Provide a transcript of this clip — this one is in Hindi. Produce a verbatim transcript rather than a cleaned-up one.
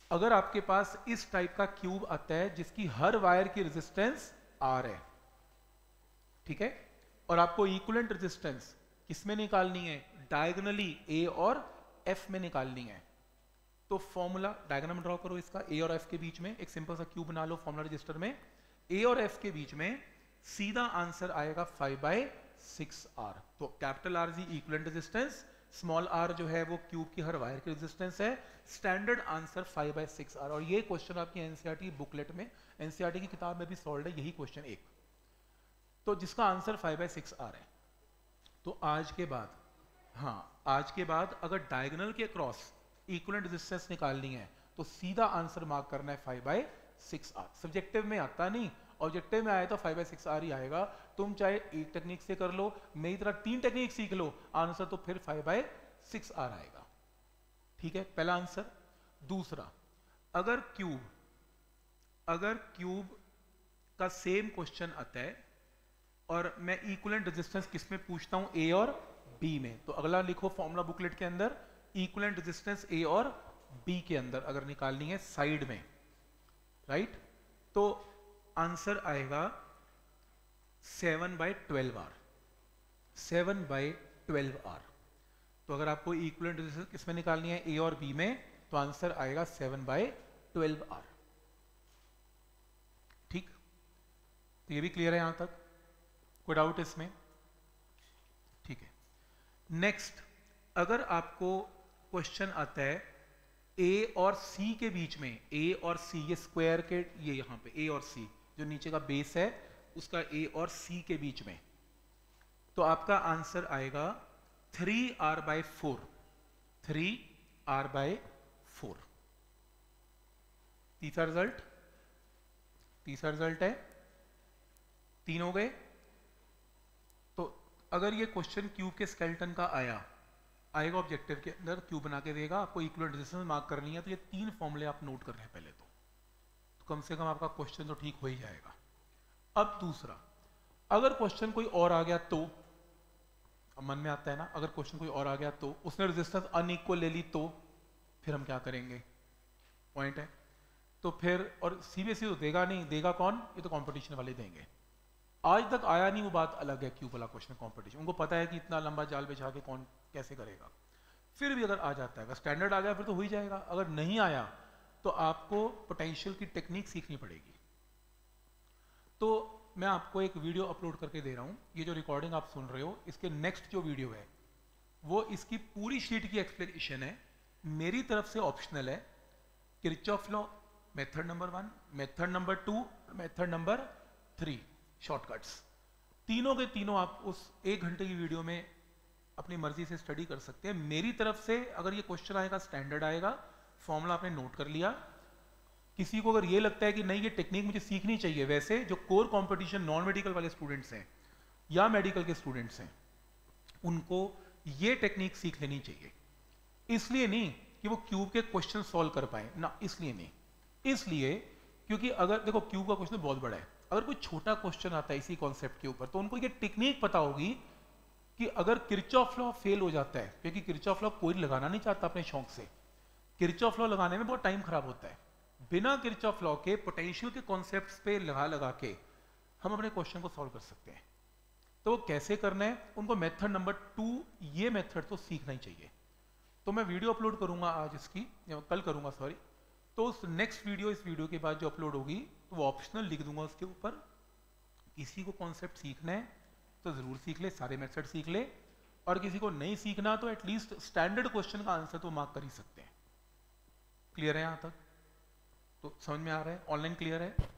अगर आपके पास इस टाइप का क्यूब आता है जिसकी हर वायर की रेजिस्टेंस आर है, ठीक है, और आपको इक्विवेलेंट रेजिस्टेंस किसमें निकालनी है, डायगोनली ए और एफ में निकालनी है, तो फॉर्मूला डायग्राम ड्रॉ करो इसका, ए और एफ के बीच में एक सिंपल सा क्यूब बना लो फॉर्मूला रजिस्टर में, ए और एफ के बीच में सीधा आंसर आएगा फाइव बाई सिक्स आर। तो कैपिटल आर जी इक्विवेलेंट रेजिस्टेंस, स्मॉल आर जो है वो क्यूब की हर वायर की रेजिस्टेंस है, standard answer five by six R. और ये क्वेश्चन आपकी एनसीईआरटी बुकलेट में, एनसीईआरटी की किताब में भी सॉल्व है यही क्वेश्चन एक, तो जिसका answer five by six R है। तो आज के बाद, हाँ आज के बाद अगर डायगोनल के क्रॉस इक्विवेलेंट रेजिस्टेंस निकालनी है तो सीधा आंसर मार्क करना है five by six R. Subjective में आता नहीं, ऑब्जेक्टिव में आया तो फाइव बाई सिक्स आर ही आएगा। तुम चाहे एक टेक्निक से कर लो, मेरी तरह तीन टेक्निक सीख लो, आंसर तो फिर फाइव बाई सिक्स आर आएगा। ठीक है, पहला आंसर। दूसरा, अगर क्यूब अगर क्यूब का सेम क्वेश्चन आता है और मैं इक्विवेलेंट रेजिस्टेंस किस में पूछता हूं, ए और बी में, तो अगला लिखो फॉर्मूला बुकलेट के अंदर, इक्विवेलेंट रेजिस्टेंस ए और बी के अंदर अगर निकालनी है साइड में, राइट, तो आंसर आएगा seven by twelve R, seven by twelve R. तो अगर आपको इक्विवेलेंट रेजिस्टेंस किसमें निकालनी है, ए और बी में, तो आंसर आएगा सेवन बाई ट्वेल्व आर। ठीक, तो ये भी क्लियर है यहां तक, कोई डाउट इसमें? ठीक है। नेक्स्ट, अगर आपको क्वेश्चन आता है ए और सी के बीच में, ए और सी, ये स्क्वायर के, ये यहां पे ए और सी जो नीचे का बेस है उसका ए और सी के बीच में, तो आपका आंसर आएगा three R by four, three R by four. तीसरा रिजल्ट, तीसरा रिजल्ट है, तीन हो गए। तो अगर ये क्वेश्चन क्यूब के स्केलेटन का आया आएगा ऑब्जेक्टिव के अंदर, क्यूब बना के देगा, आपको इक्विवेलेंट रेजिस्टेंस मार्क करनी है, तो ये तीन फॉर्मूले आप नोट कर रहे हैं पहले तो, तो कम से कम आपका क्वेश्चन तो ठीक हो ही जाएगा। अब दूसरा, अगर क्वेश्चन कोई और आ गया तो, अब मन में आता है ना, अगर क्वेश्चन कोई और आ गया तो, उसने रेजिस्टेंस अनइक्वल ले ली तो फिर हम क्या करेंगे, पॉइंट है। तो फिर, और सीबीएसई तो देगा नहीं, देगा कौन, ये तो कंपटीशन वाले देंगे। आज तक आया नहीं वो बात अलग है, क्यूब वाला क्वेश्चन कंपटीशन, उनको पता है कि इतना लंबा जाल बिछा के कौन कैसे करेगा। फिर भी अगर आ जाता है, अगर स्टैंडर्ड आ गया फिर तो हो ही जाएगा, अगर नहीं आया तो आपको पोटेंशियल की टेक्निक सीखनी पड़ेगी। तो मैं आपको एक वीडियो अपलोड करके दे रहा हूं, ये जो रिकॉर्डिंग आप सुन रहे हो, इसके नेक्स्ट जो वीडियो है वो इसकी पूरी शीट की एक्सप्लेनेशन है, मेरी तरफ से ऑप्शनल है। Kirchhoff law method number one, method number two, method number three, shortcuts, तीनों के तीनों आप उस एक घंटे की वीडियो में अपनी मर्जी से स्टडी कर सकते हैं। मेरी तरफ से अगर ये क्वेश्चन आएगा, स्टैंडर्ड आएगा, फॉर्मूला आपने नोट कर लिया। किसी को अगर ये लगता है कि नहीं ये टेक्निक मुझे सीखनी चाहिए, वैसे जो कोर कंपटीशन नॉन मेडिकल वाले स्टूडेंट्स हैं या मेडिकल के स्टूडेंट्स हैं, उनको ये टेक्निक सीख लेनी चाहिए। इसलिए नहीं कि वो क्यूब के क्वेश्चन सॉल्व कर पाए ना, इसलिए नहीं, इसलिए क्योंकि अगर देखो क्यूब का क्वेश्चन बहुत बड़ा है, अगर कोई छोटा क्वेश्चन आता है इसी कॉन्सेप्ट के ऊपर, तो उनको ये टेक्निक पता होगी कि अगर किरचॉफ लॉ फेल हो जाता है, क्योंकि किरचॉफ लॉ कोई लगाना नहीं चाहता अपने शौक से, किरचॉफ लॉ लगाने में बहुत टाइम खराब होता है, बिना किरचॉफ लॉ के पोटेंशियल के कॉन्सेप्ट्स पे लगा लगा के हम अपने क्वेश्चन को सॉल्व कर सकते हैं। तो कैसे करना है, उनको मेथड नंबर टू, ये मेथड तो सीखना ही चाहिए। तो मैं वीडियो अपलोड करूंगा आज इसकी, कल करूंगा सॉरी, तो उस नेक्स्ट वीडियो, इस वीडियो के बाद जो अपलोड होगी, तो वो ऑप्शनल लिख दूंगा उसके ऊपर। किसी को कॉन्सेप्ट सीखना है तो जरूर सीख ले, सारे मेथड सीख ले, और किसी को नहीं सीखना तो एटलीस्ट स्टैंडर्ड क्वेश्चन का आंसर तो मार्क कर ही सकते हैं। क्लियर है यहां तक? तो समझ में आ रहा है? ऑनलाइन क्लियर है?